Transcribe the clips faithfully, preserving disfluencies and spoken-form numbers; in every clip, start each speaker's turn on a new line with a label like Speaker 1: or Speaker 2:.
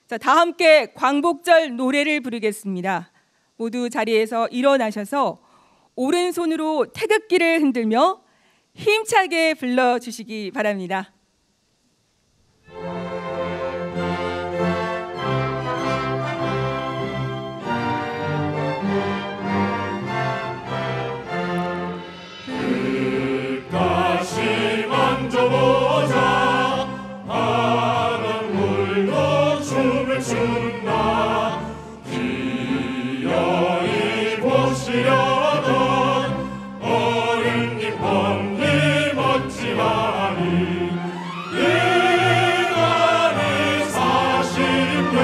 Speaker 1: 자, 다 함께 광복절 노래를 부르겠습니다. 모두 자리에서 일어나셔서 오른손으로 태극기를 흔들며 힘차게 불러주시기 바랍니다.
Speaker 2: 끝까지 만져보자. 바람물도 춤을 춘다. 기어이 보시려던 어른님 법리 멋지마니 인간이 사십 년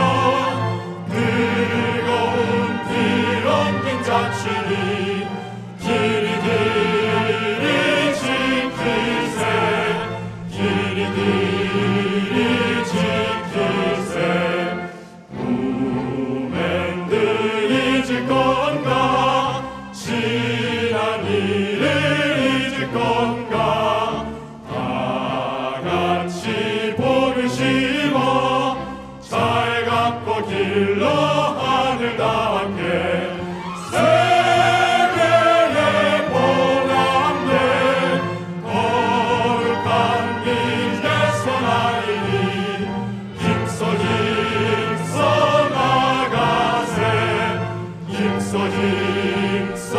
Speaker 2: 뜨거운 피 엉킨 자취니 길이 길이 지키세. 길이 길이 지키세. 구맨들 잊을 건가. 지난 일을 잊을 건가. 다 같이 복을 심어 잘 갖고 길러 하늘 닿게. 세계에 보람된 거룩한 빛에서 나리니 힘써 힘써 나가세. 힘써 힘써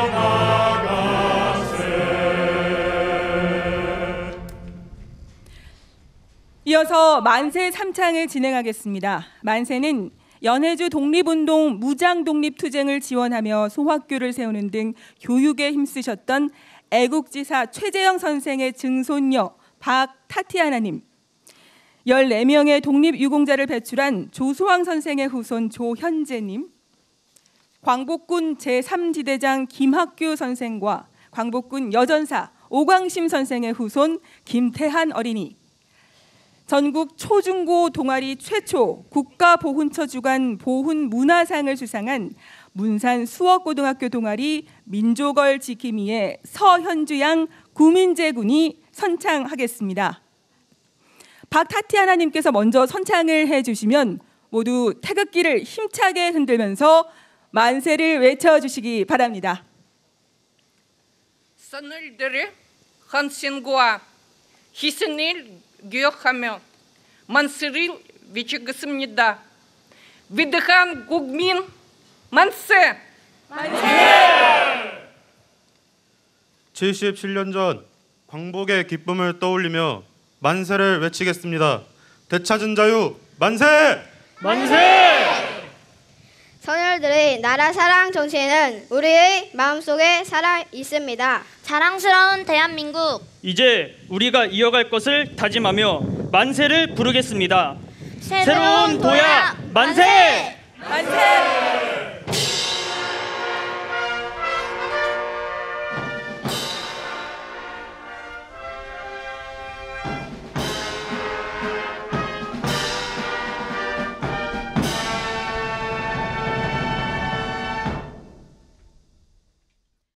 Speaker 2: 나가세.
Speaker 1: 이어서 만세 삼창을 진행하겠습니다. 만세는 연해주 독립운동 무장독립투쟁을 지원하며 소학교를 세우는 등 교육에 힘쓰셨던 애국지사 최재형 선생의 증손녀 박타티아나님, 열네 명의 독립유공자를 배출한 조소왕 선생의 후손 조현재님, 광복군 제삼 지대장 김학규 선생과 광복군 여전사 오광심 선생의 후손 김태한 어린이, 전국 초중고 동아리 최초 국가보훈처 주관 보훈문화상을 수상한 문산 수업고등학교 동아리 민족을 지킴이의 서현주양 구민재 군이 선창하겠습니다. 박타티아나님께서 먼저 선창을 해주시면 모두 태극기를 힘차게 흔들면서 만세를 외쳐주시기 바랍니다.
Speaker 3: 선을들의 헌신과 희생을 기억하며 만세를 외치겠습니다. 위대한 국민 만세! 만세!
Speaker 4: 칠십칠 년 전 광복의 기쁨을 떠올리며 만세를 외치겠습니다. 되찾은 자유 만세!
Speaker 5: 만세!
Speaker 6: 선열들의 나라 사랑 정신은 우리의 마음속에 살아 있습니다.
Speaker 7: 자랑스러운 대한민국,
Speaker 5: 이제 우리가 이어갈 것을 다짐하며 만세를 부르겠습니다.
Speaker 7: 새로운 도약 만세!
Speaker 1: 만세!